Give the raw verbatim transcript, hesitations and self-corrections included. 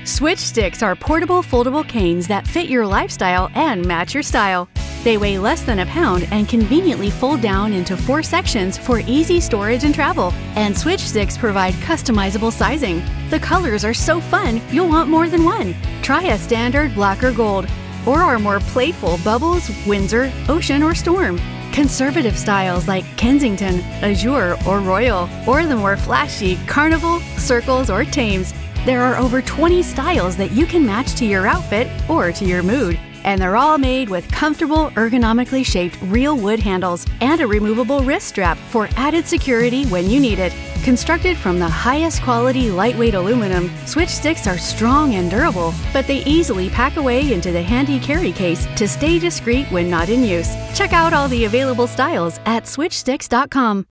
Switch Sticks are portable foldable canes that fit your lifestyle and match your style. They weigh less than a pound and conveniently fold down into four sections for easy storage and travel. And Switch Sticks provide customizable sizing. The colors are so fun, you'll want more than one. Try a standard black or gold, or our more playful Bubbles, Windsor, Ocean, or Storm. Conservative styles like Kensington, Azure, or Royal, or the more flashy Carnival, Circles, or Thames. There are over twenty styles that you can match to your outfit or to your mood. And they're all made with comfortable, ergonomically shaped real wood handles and a removable wrist strap for added security when you need it. Constructed from the highest quality lightweight aluminum, Switch Sticks are strong and durable, but they easily pack away into the handy carry case to stay discreet when not in use. Check out all the available styles at switch sticks dot com.